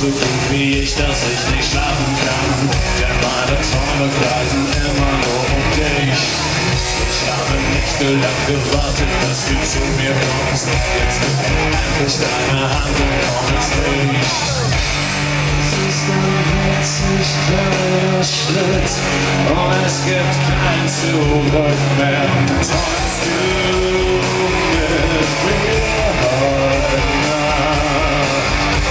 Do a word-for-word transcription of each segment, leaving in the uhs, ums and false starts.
so gut wie ich, dass ich nicht schlafen kann. Denn meine Träume kreisen immer nur um dich. Ich habe nicht so lange gewartet, dass du zu mir kommst. Jetzt nimm endlich deine Hand und komm ins Licht. Es ist ein winzig kleiner Schritt und es gibt kein Zurück mehr. Träumst du mit mir heute Nacht?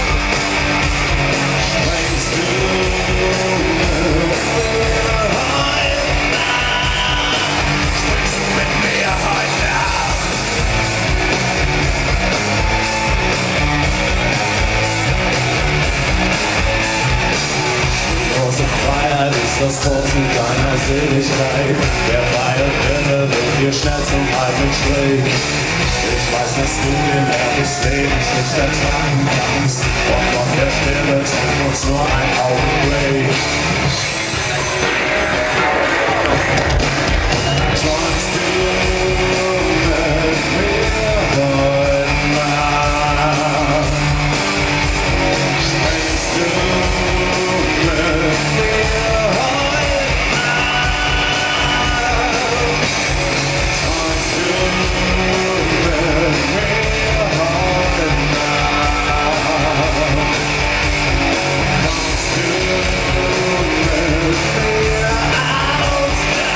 Springst du mit mir heute Nacht? Springst du mit mir heute Nacht? Große Freiheit ist das Tor zu deiner Seligkeit. Der freie Wille wird dir schnell zum alten Strich. Ich weiß, dass du den Wert des Lebens nicht ertragen kannst. Und von der Stille trennt uns nur ein Augenblick. Träumst du mit mir heute Nacht? Springst du mit mir heute Nacht? Träumst du mit mir heute Nacht? Kommst du mit mir aus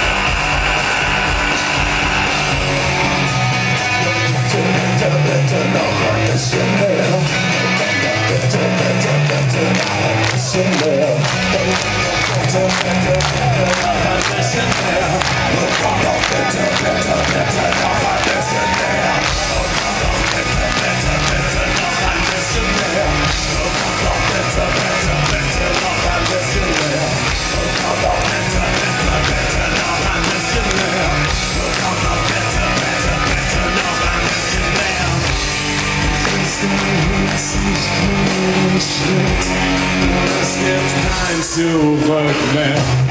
Bitte, bitte noch ein bisschen mehr. Bitte, bitte, bitte noch ein bisschen mehr. Bitte, bitte, bitte noch ein bisschen mehr. Und komm doch bitte, bitte, bitte noch ein bisschen mehr. Und komm doch bitte, bitte, bitte noch ein bisschen mehr. Und komm doch bitte, bitte, bitte noch ein bisschen mehr. Und komm doch bitte, bitte, bitte noch ein bisschen mehr. Und komm doch bitte, bitte, bitte noch ein bisschen mehr. Es ist ein winzig kleiner Schritt, und es gibt kein Zurück mehr.